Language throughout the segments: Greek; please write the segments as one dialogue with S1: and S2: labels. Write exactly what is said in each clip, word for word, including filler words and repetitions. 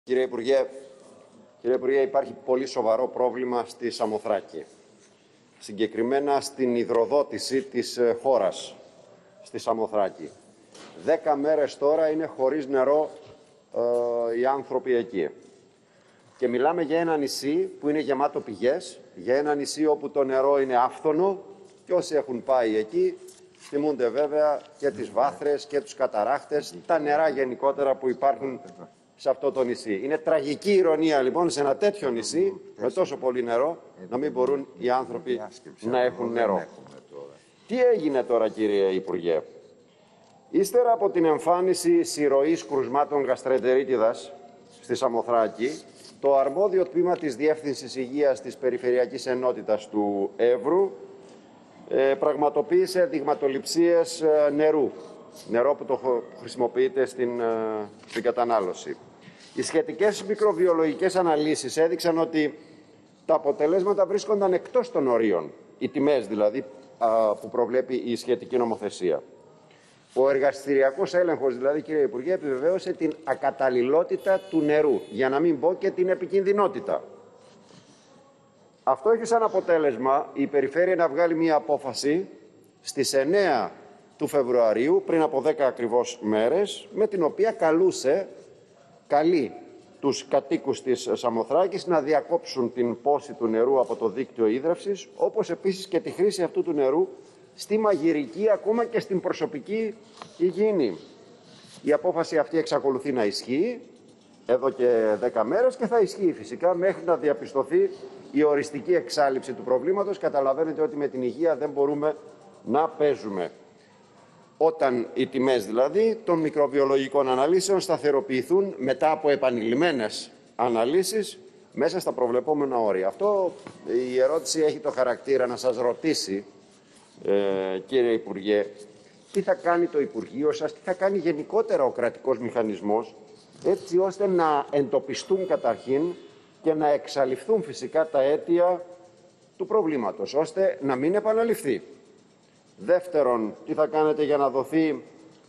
S1: Κύριε Υπουργέ, κύριε Υπουργέ, υπάρχει πολύ σοβαρό πρόβλημα στη Σαμοθράκη. Συγκεκριμένα στην υδροδότηση της χώρας στη Σαμοθράκη. Δέκα μέρες τώρα είναι χωρίς νερό ε, οι άνθρωποι εκεί. Και μιλάμε για ένα νησί που είναι γεμάτο πηγές, για ένα νησί όπου το νερό είναι άφθονο και όσοι έχουν πάει εκεί θυμούνται βέβαια και τις βάθρες και τους καταράχτες, τα νερά γενικότερα που υπάρχουν σε αυτό το νησί. Είναι τραγική ηρωνία λοιπόν σε ένα τέτοιο νησί με τόσο πολύ νερό να μην μπορούν οι άνθρωποι να έχουν νερό. Τι έγινε τώρα, κύριε Υπουργέ? Ύστερα από την εμφάνιση συρροής κρουσμάτων γαστρεντερίτιδας στη Σαμοθράκη, το αρμόδιο τμήμα της Διεύθυνσης Υγείας της Περιφερειακής Ενότητας του Εύρου ε, πραγματοποίησε δειγματοληψίες ε, νερού, νερό που το χρησιμοποιείται στην, ε, στην κατανάλωση. Οι σχετικές μικροβιολογικές αναλύσεις έδειξαν ότι τα αποτελέσματα βρίσκονταν εκτός των ορίων, οι τιμές δηλαδή α, που προβλέπει η σχετική νομοθεσία. Ο εργαστηριακός έλεγχος, δηλαδή, κύριε Υπουργέ, επιβεβαίωσε την ακαταλληλότητα του νερού, για να μην πω και την επικινδυνότητα. Αυτό έχει σαν αποτέλεσμα η Περιφέρεια να βγάλει μία απόφαση στις εννέα του Φεβρουαρίου, πριν από δέκα ακριβώς μέρες, με την οποία καλούσε, καλεί τους κατοίκους της Σαμοθράκης να διακόψουν την πόση του νερού από το δίκτυο ίδρευσης, όπως επίσης και τη χρήση αυτού του νερού στη μαγειρική, ακόμα και στην προσωπική υγιεινή. Η απόφαση αυτή εξακολουθεί να ισχύει εδώ και δέκα μέρες και θα ισχύει φυσικά μέχρι να διαπιστωθεί η οριστική εξάλειψη του προβλήματος. Καταλαβαίνετε ότι με την υγεία δεν μπορούμε να παίζουμε. Όταν οι τιμές δηλαδή των μικροβιολογικών αναλύσεων σταθεροποιηθούν μετά από επανειλημμένες αναλύσεις μέσα στα προβλεπόμενα όρια. Αυτό η ερώτηση έχει το χαρακτήρα να σας ρωτήσει, Ε, κύριε Υπουργέ, τι θα κάνει το Υπουργείο σας, τι θα κάνει γενικότερα ο κρατικός μηχανισμός, έτσι ώστε να εντοπιστούν καταρχήν και να εξαλειφθούν φυσικά τα αίτια του προβλήματος, ώστε να μην επαναληφθεί. Δεύτερον, τι θα κάνετε για να δοθεί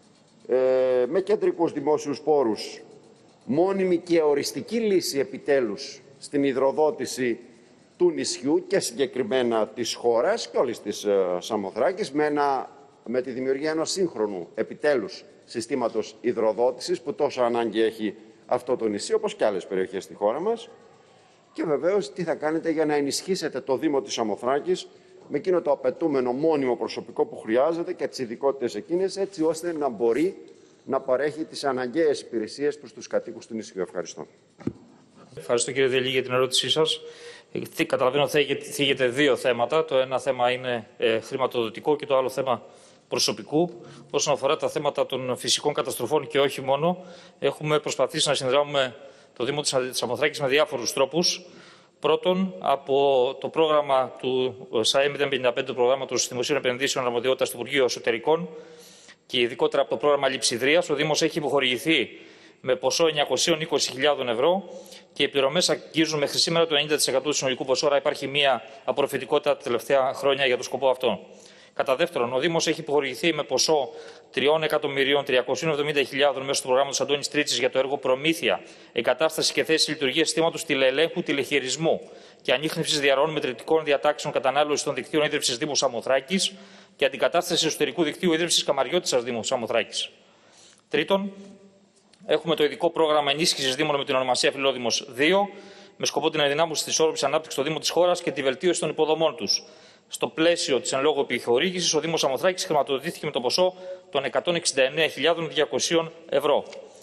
S1: ε, με κεντρικούς δημόσιους πόρους μόνιμη και οριστική λύση επιτέλους στην υδροδότηση του νησιού και συγκεκριμένα της χώρας και όλης της ε, Σαμοθράκης με, ένα, με τη δημιουργία ενός σύγχρονου επιτέλους συστήματος υδροδότησης που τόσο ανάγκη έχει αυτό το νησί, όπως και άλλες περιοχές στη χώρα μας. Και βεβαίως τι θα κάνετε για να ενισχύσετε το Δήμο της Σαμοθράκης με εκείνο το απαιτούμενο μόνιμο προσωπικό που χρειάζεται και τις ειδικότητες εκείνες, έτσι ώστε να μπορεί να παρέχει τις αναγκαίες υπηρεσίες προς τους κατοίκους του νησιού. Ευχαριστώ.
S2: Ευχαριστώ, κύριε Διελή, για την ερώτησή σας. Καταλαβαίνω ότι θίγεται δύο θέματα. Το ένα θέμα είναι ε, χρηματοδοτικό και το άλλο θέμα προσωπικού. Όσον αφορά τα θέματα των φυσικών καταστροφών και όχι μόνο, έχουμε προσπαθήσει να συνδράμουμε το Δήμο της Σαμοθράκης με διάφορους τρόπους. Πρώτον, από το πρόγραμμα του ΣΑΕ μηδέν πενήντα πέντε, του Προγράμματος Δημοσίων Επενδύσεων Αρμοδιότητας του Υπουργείου Εσωτερικών και ειδικότερα από το πρόγραμμα Λειψιδρίας, ο Δήμος έχει υποχωρηθεί με ποσό εννιακόσιες είκοσι χιλιάδες ευρώ και οι πληρωμές αγγίζουν μέχρι σήμερα το ενενήντα τοις εκατό του συνολικού ποσού, άρα υπάρχει μία απορροφητικότητα τα τελευταία χρόνια για τον σκοπό αυτό. Κατά δεύτερον, ο Δήμος έχει υποχωρηθεί με ποσό τρία εκατομμύρια τριακόσιες εβδομήντα χιλιάδες μέσω του προγράμματος Αντώνης Τρίτσης για το έργο προμήθεια, εγκατάσταση και θέση λειτουργίας συστήματος τηλεελέγχου, τηλεχειρισμού και ανίχνευσης διαρροών μετρητικών διατάξεων κατανάλωσης των δικτύων ίδρυυσης Δήμου Σαμοθράκης και αντικατάσταση εσωτερικού δικτύου ίδρυυσης Καμαριώτισσας Δήμου Σαμοθράκης. Τρίτον, έχουμε το ειδικό πρόγραμμα ενίσχυσης Δήμων με την ονομασία Φιλόδημος δύο, με σκοπό την ενδυνάμωση της όρροπης ανάπτυξης των Δήμων της χώρας και τη βελτίωση των υποδομών τους. Στο πλαίσιο της εν λόγω επιχορήγησης, ο Δήμος Σαμοθράκης χρηματοδοτήθηκε με το ποσό των εκατόν εξήντα εννέα χιλιάδες διακόσια ευρώ.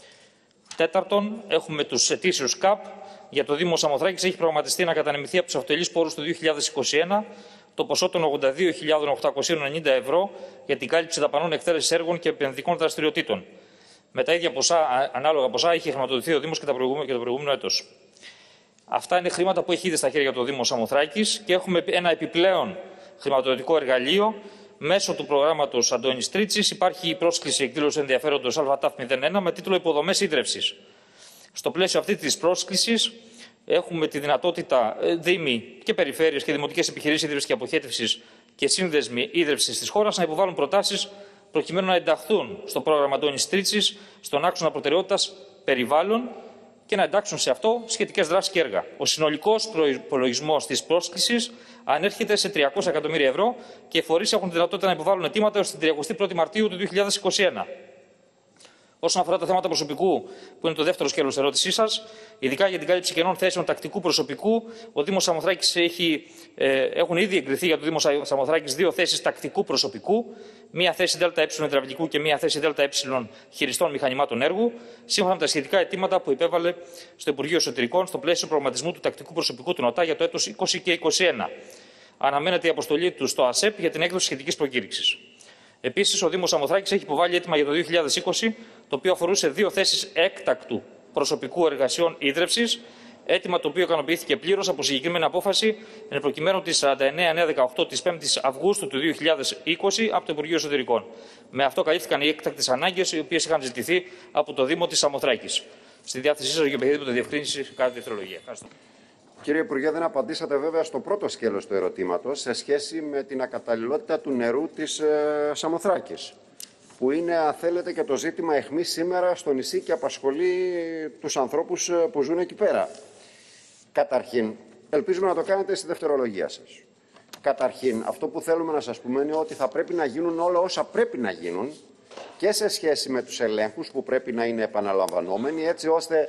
S2: Τέταρτον, έχουμε τους ετήσιους ΚΑΠ. Για το Δήμο Σαμοθράκης έχει προγραμματιστεί να κατανεμηθεί από τους αυτοτελείς πόρους του δύο χιλιάδες είκοσι ένα το ποσό των ογδόντα δύο χιλιάδες οκτακόσια ενενήντα ευρώ για την κάλυψη δαπανών εκτέλεσης έργων και επενδυτικών δραστηριοτήτων. Με τα ίδια ποσά, ανάλογα ποσά, είχε χρηματοδοτηθεί ο Δήμος και, και το προηγούμενο έτος. Αυτά είναι χρήματα που έχει ήδη στα χέρια του Δήμου Σαμοθράκης και έχουμε ένα επιπλέον χρηματοδοτικό εργαλείο. Μέσω του προγράμματος Αντώνης Τρίτσης υπάρχει η πρόσκληση εκδήλωση ενδιαφέροντος ΑΤΑΦ μηδέν ένα με τίτλο Υποδομές ίδρευσης. Στο πλαίσιο αυτή της πρόσκλησης έχουμε τη δυνατότητα Δήμοι και Περιφέρειες και Δημοτικές Επιχειρήσεις Ίδρυυσης και Αποχέτευσης και Σύνδεσμοι Ίδρυυσης της χώρας να υποβάλουν προτάσεις προκειμένου να ενταχθούν στο πρόγραμμα Αντώνης Τρίτσης στον άξονα προτεραιότητας περιβάλλον και να εντάξουν σε αυτό σχετικές δράσεις και έργα. Ο συνολικός προϋπολογισμός της πρόσκλησης ανέρχεται σε τριακόσια εκατομμύρια ευρώ και οι φορείς έχουν τη δυνατότητα να υποβάλουν αιτήματα έως την τριαντή πρώτη Μαρτίου του δύο χιλιάδες είκοσι ένα. Όσον αφορά τα θέματα προσωπικού, που είναι το δεύτερο σκέλος της ερώτησής σας, ειδικά για την κάλυψη κενών θέσεων τακτικού προσωπικού, ο Δήμος Σαμοθράκης έχει, ε, έχουν ήδη εγκριθεί για το Δήμο Σαμοθράκης δύο θέσεις τακτικού προσωπικού, μία θέση ΔΕΛΤΑ υδραυλικού και μία θέση ΔΕΛΤΑ χειριστών μηχανημάτων έργου, σύμφωνα με τα σχετικά αιτήματα που υπέβαλε στο Υπουργείο Εσωτερικών στο πλαίσιο προγραμματισμού του τακτικού προσωπικού του ΝΟΤΑ για το έτος είκοσι και είκοσι ένα. Αναμένεται η αποστολή του στο ΑΣΕΠ για την έκδοση σχετικής προκήρυξης. Επίσης, ο Δήμος Σαμοθράκης έχει υποβάλει αίτημα για το δύο χιλιάδες είκοσι, το οποίο αφορούσε δύο θέσεις έκτακτου προσωπικού εργασιών ίδρυυσης, αίτημα το οποίο ικανοποιήθηκε πλήρως από συγκεκριμένη απόφαση εν προκειμένου της σαράντα εννέα χιλιάδες εκατόν δεκαοκτώ της πέμπτης Αυγούστου του δύο χιλιάδες είκοσι από το Υπουργείο Εσωτερικών. Με αυτό καλύφθηκαν οι έκτακτες ανάγκες, οι οποίες είχαν ζητηθεί από το Δήμο της Σαμοθράκης. Στη διάθεσή σας για οποιαδήποτε διευκρίνηση κατά τη δευτερολογία. Ευχαριστώ.
S1: Κύριε Υπουργέ, δεν απαντήσατε βέβαια στο πρώτο σκέλος του ερωτήματος σε σχέση με την ακαταλληλότητα του νερού της ε, Σαμοθράκης, που είναι, αν θέλετε, και το ζήτημα αιχμής σήμερα στο νησί και απασχολεί τους ανθρώπους που ζουν εκεί πέρα. Καταρχήν, ελπίζουμε να το κάνετε στη δευτερολογία σας. Καταρχήν, αυτό που θέλουμε να σας πούμε είναι ότι θα πρέπει να γίνουν όλα όσα πρέπει να γίνουν και σε σχέση με τους ελέγχους που πρέπει να είναι επαναλαμβανόμενοι, έτσι ώστε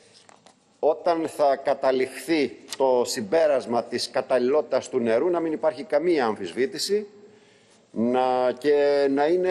S1: όταν θα καταληχθεί το συμπέρασμα της καταλληλότητας του νερού να μην υπάρχει καμία αμφισβήτηση να, και να είναι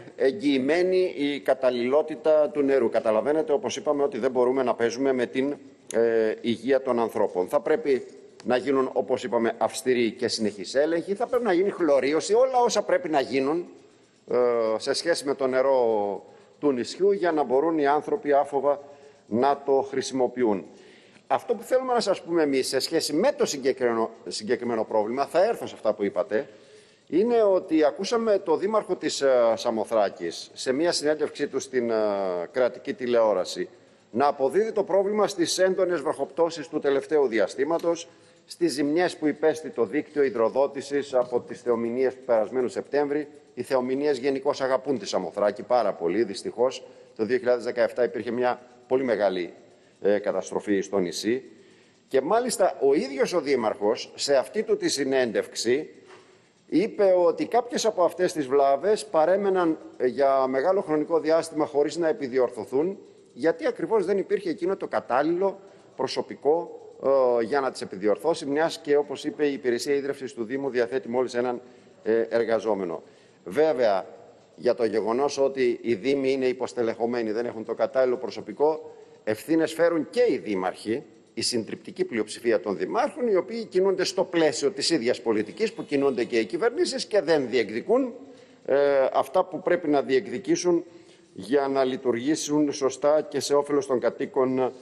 S1: εγγυημένη η καταλληλότητα του νερού. Καταλαβαίνετε, όπως είπαμε, ότι δεν μπορούμε να παίζουμε με την ε, υγεία των ανθρώπων. Θα πρέπει να γίνουν, όπως είπαμε, αυστηροί και συνεχείς έλεγχοι, θα πρέπει να γίνει χλωρίωση, όλα όσα πρέπει να γίνουν ε, σε σχέση με το νερό του νησιού για να μπορούν οι άνθρωποι άφοβα να το χρησιμοποιούν. Αυτό που θέλουμε να σας πούμε εμείς σε σχέση με το συγκεκριμένο, συγκεκριμένο πρόβλημα, θα έρθω σε αυτά που είπατε, είναι ότι ακούσαμε το δήμαρχο της uh, Σαμοθράκης σε μια συνέντευξή του στην uh, κρατική τηλεόραση να αποδίδει το πρόβλημα στις έντονες βροχοπτώσεις του τελευταίου διαστήματος, στις ζημιές που υπέστη το δίκτυο υδροδότησης από τις θεομηνίες του περασμένου Σεπτέμβρη. Οι θεομηνίες γενικώς αγαπούν τη Σαμοθράκη πάρα πολύ, δυστυχώς. Το δύο χιλιάδες δεκαεπτά υπήρχε μια πολύ μεγάλη ε, καταστροφή στο νησί και μάλιστα ο ίδιος ο δήμαρχος σε αυτή του τη συνέντευξη είπε ότι κάποιες από αυτές τις βλάβες παρέμεναν για μεγάλο χρονικό διάστημα χωρίς να επιδιορθωθούν, γιατί ακριβώς δεν υπήρχε εκείνο το κατάλληλο προσωπικό ε, για να τις επιδιορθώσει, μιας και, όπως είπε, η υπηρεσία ίδρυυσης του Δήμου διαθέτει μόλις έναν ε, εργαζόμενο. Βέβαια, για το γεγονός ότι οι Δήμοι είναι υποστελεχωμένοι, δεν έχουν το κατάλληλο προσωπικό, ευθύνες φέρουν και οι δήμαρχοι, η συντριπτική πλειοψηφία των δημάρχων, οι οποίοι κινούνται στο πλαίσιο της ίδιας πολιτικής που κινούνται και οι κυβερνήσεις και δεν διεκδικούν ε, αυτά που πρέπει να διεκδικήσουν για να λειτουργήσουν σωστά και σε όφελος των κατοίκων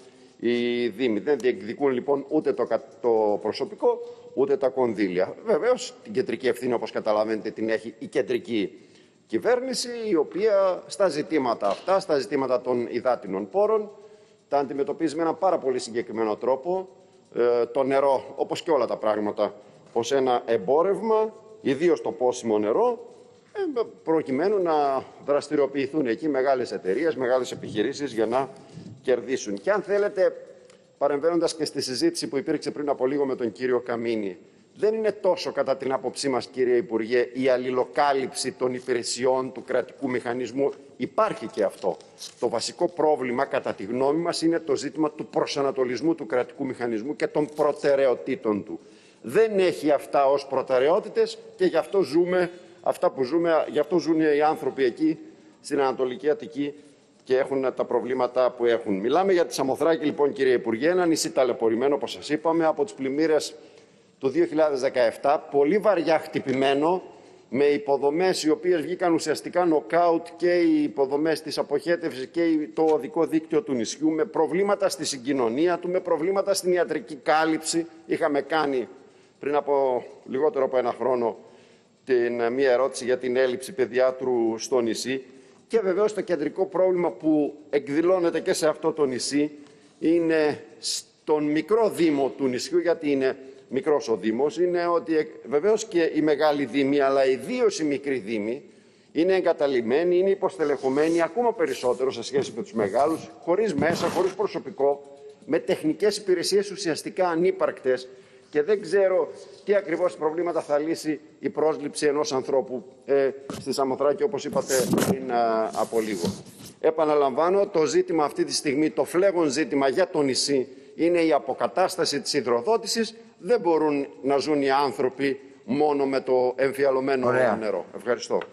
S1: οι Δήμοι. Δεν διεκδικούν λοιπόν ούτε το, το προσωπικό, ούτε τα κονδύλια. Βεβαίως την κεντρική ευθύνη, όπως καταλαβαίνετε, την έχει η κεντρική κυβέρνηση, η οποία στα ζητήματα αυτά, στα ζητήματα των υδάτινων πόρων, τα αντιμετωπίζει με έναν πάρα πολύ συγκεκριμένο τρόπο. Ε, το νερό, όπως και όλα τα πράγματα, ως ένα εμπόρευμα, ιδίως το πόσιμο νερό, ε, προκειμένου να δραστηριοποιηθούν εκεί μεγάλες εταιρείες, μεγάλες επιχειρήσεις για να κερδίσουν. Και αν θέλετε, παρεμβαίνοντας και στη συζήτηση που υπήρξε πριν από λίγο με τον κύριο Καμίνη, δεν είναι τόσο, κατά την άποψή μας, κύριε Υπουργέ, η αλληλοκάλυψη των υπηρεσιών του κρατικού μηχανισμού. Υπάρχει και αυτό. Το βασικό πρόβλημα, κατά τη γνώμη μας, είναι το ζήτημα του προσανατολισμού του κρατικού μηχανισμού και των προτεραιοτήτων του. Δεν έχει αυτά ως προτεραιότητες και γι' αυτό ζούμε αυτά που ζούμε, γι' αυτό ζουν οι άνθρωποι εκεί στην Ανατολική Αττική και έχουν τα προβλήματα που έχουν. Μιλάμε για τη Σαμοθράκη, λοιπόν, κύριε Υπουργέ, ένα νησί ταλαιπωρημένο, όπως σας είπαμε, από τις πλημμύρες του δύο χιλιάδες δεκαεπτά, πολύ βαριά χτυπημένο, με υποδομές οι οποίες βγήκαν ουσιαστικά νοκάουτ, και οι υποδομές της αποχέτευσης και το οδικό δίκτυο του νησιού, με προβλήματα στη συγκοινωνία του, με προβλήματα στην ιατρική κάλυψη. Είχαμε κάνει πριν από λιγότερο από ένα χρόνο την, μία ερώτηση για την έλλειψη παιδιάτρου στο νησί. Και βεβαίως το κεντρικό πρόβλημα που εκδηλώνεται και σε αυτό το νησί είναι στον μικρό δήμο του νησιού, γιατί είναι μικρός ο Δήμος, είναι ότι βεβαίως και οι μεγάλοι δήμοι, αλλά ιδίως οι μικροί δήμοι, είναι εγκαταλειμμένοι, είναι υποστελεχωμένοι ακόμα περισσότερο σε σχέση με τους μεγάλους, χωρίς μέσα, χωρίς προσωπικό, με τεχνικές υπηρεσίες ουσιαστικά ανύπαρκτες και δεν ξέρω τι ακριβώς προβλήματα θα λύσει η πρόσληψη ενός ανθρώπου ε, στη Σαμοθράκη, όπως είπατε πριν α, από λίγο. Επαναλαμβάνω, το ζήτημα αυτή τη στιγμή, το φλέγον ζήτημα για το νησί είναι η αποκατάσταση της υδροδότησης. Δεν μπορούν να ζουν οι άνθρωποι μόνο με το εμφιαλωμένο νερό. Ευχαριστώ.